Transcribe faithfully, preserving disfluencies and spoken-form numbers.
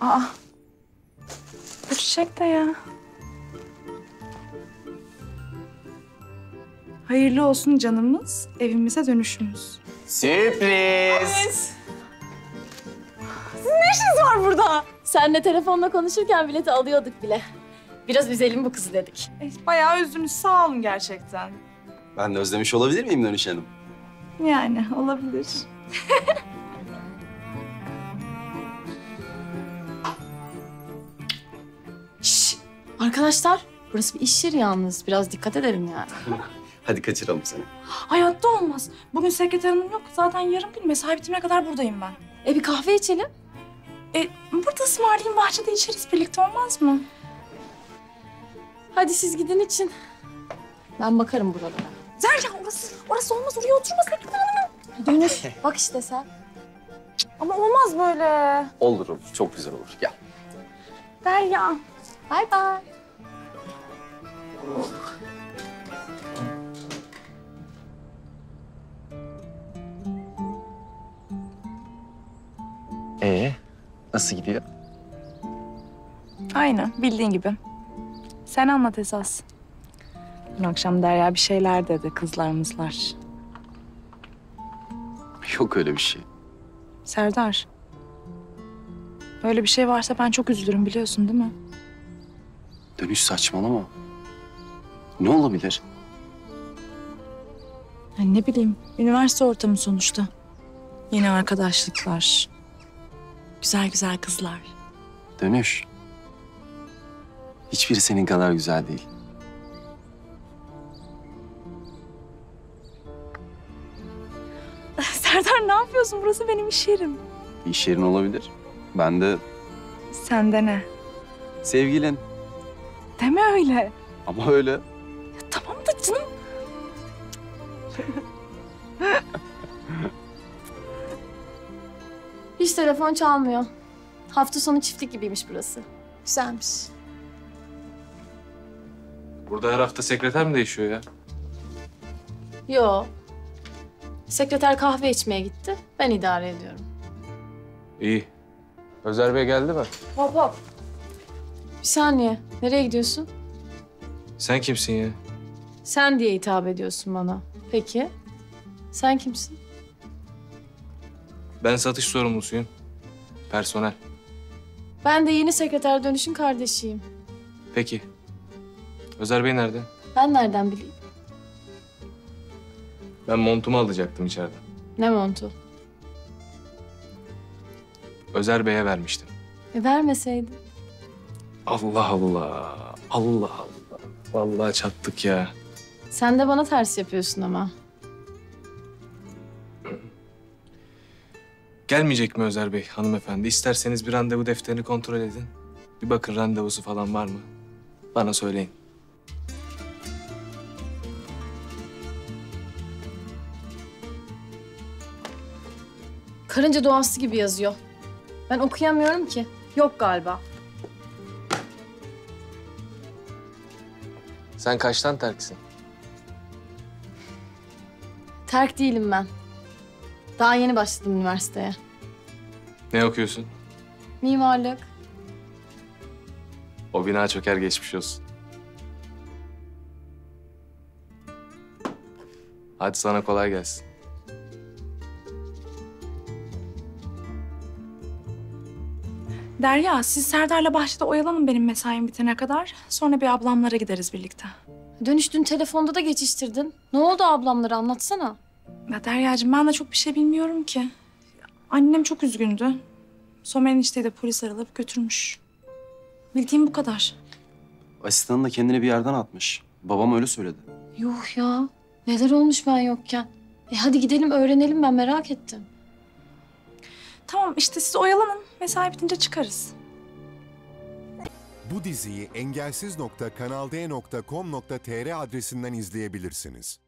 Aa. Bu çiçek de ya. Hayırlı olsun canımız, evimize dönüşümüz. Sürpriz. Sizin ne işiniz var burada? Senle telefonla konuşurken bileti alıyorduk bile. Biraz üzelim bu kızı dedik. E, bayağı üzdünüz, sağ olun gerçekten. Ben de özlemiş olabilir miyim Dönüş Hanım? Yani olabilir. Şşş! Arkadaşlar, burası bir iş yeri yalnız. Biraz dikkat edelim yani. Hadi kaçıralım seni. Hayatta olmaz. Bugün sekreter hanım yok. Zaten yarın gün mesai bitimine kadar buradayım ben. E bir kahve içelim. E, burada ısmarlayayım, bahçede içeriz birlikte, olmaz mı? Hadi siz gidin için. Ben bakarım buralara. Zerya, orası, orası olmaz. Oraya oturma sekreter hanım. Dönüş. Bak işte sen. Ama olmaz böyle. Olur olur. Çok güzel olur. Gel. Derya. Bay bay. Ee, nasıl gidiyor? Aynı, bildiğin gibi. Sen anlat esas. Dün akşam Derya bir şeyler dedi, kızlarımızlar. Yok öyle bir şey. Serdar. Öyle bir şey varsa ben çok üzülürüm, biliyorsun değil mi? Dönüş saçmalama. Ne olabilir? Yani ne bileyim, üniversite ortamı sonuçta. Yeni arkadaşlıklar. Güzel güzel kızlar. Dönüş. Hiçbiri senin kadar güzel değil. Serdar, ne yapıyorsun? Burası benim iş yerim. İş yerin olabilir. Ben de Sende ne? sevgilin. Deme öyle. Ama öyle. Ya tamam da canım. Hiç telefon çalmıyor. Hafta sonu çiftlik gibiymiş burası. Güzelmiş. Burada her hafta sekreter mi değişiyor ya? Yo. Sekreter kahve içmeye gitti. Ben idare ediyorum. İyi. Özer Bey geldi mi? Hop hop. Bir saniye. Nereye gidiyorsun? Sen kimsin ya? Sen diye hitap ediyorsun bana. Peki. Sen kimsin? Ben satış sorumlusuyum. Personel. Ben de yeni sekreter Dönüş'ün kardeşiyim. Peki. Özer Bey nerede? Ben nereden bileyim? Ben montumu alacaktım içeriden. Ne montu? Özer Bey'e vermiştim. E vermeseydin. Allah Allah. Allah Allah. Vallahi çattık ya. Sen de bana ters yapıyorsun ama. Gelmeyecek mi Özer Bey hanımefendi? İsterseniz bir randevu defterini kontrol edin. Bir bakın randevusu falan var mı? Bana söyleyin. Karınca doğası gibi yazıyor. Ben okuyamıyorum ki. Yok galiba. Sen kaçtan terksin? Terk değilim ben. Daha yeni başladım üniversiteye. Ne okuyorsun? Mimarlık. O bina çöker geçmiş olsun. Hadi sana kolay gelsin. Derya, siz Serdar'la bahçede oyalanın benim mesaim bitene kadar. Sonra bir ablamlara gideriz birlikte. Dönüş dün telefonda da geçiştirdin. Ne oldu ablamları anlatsana. Ya Derya'cığım, ben de çok bir şey bilmiyorum ki. Annem çok üzgündü. Somer enişteyi de polis aralayıp götürmüş. Bildiğim bu kadar. Asistanın da kendini bir yerden atmış. Babam öyle söyledi. Yuh ya. Neler olmuş ben yokken. E hadi gidelim öğrenelim, ben merak ettim. Tamam işte, siz oyalanın. Mesai bitince çıkarız. Bu diziyi engelsiz nokta kanalde nokta com nokta tr adresinden izleyebilirsiniz.